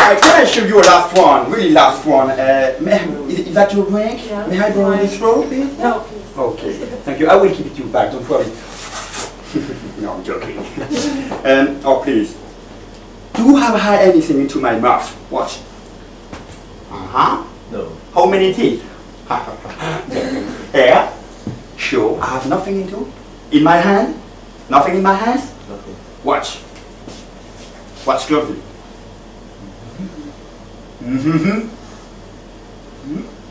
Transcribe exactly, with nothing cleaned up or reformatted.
I, can I show you a last one? Really last one. Uh, may, is, is that your drink? Yeah. May I borrow this straw, please? No, please. Okay, thank you. I will keep it you back, don't worry. No, I'm joking. um, oh, please. Do you have had anything into my mouth? Watch. Uh-huh. No. How many teeth? Hair? Sure, I have nothing into. In my hand? Nothing in my hands? Nothing. Watch. Watch closely. Mm-hmm. Mm-hmm.